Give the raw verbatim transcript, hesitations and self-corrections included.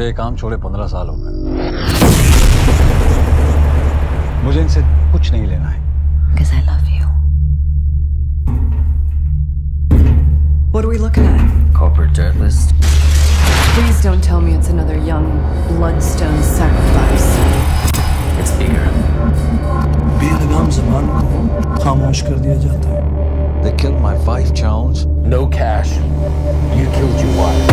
मुझे ये काम छोड़े पंद्रह साल हो गए। मुझे इनसे कुछ नहीं लेना है। Because I love you. What are we looking at? Corporate dirt list. Please don't tell me it's another young bloodstone sacrifice. It's bigger. बेलगाम ज़बान को खामोश कर दिया जाता है। They killed my wife, Jones. No cash. You killed your wife.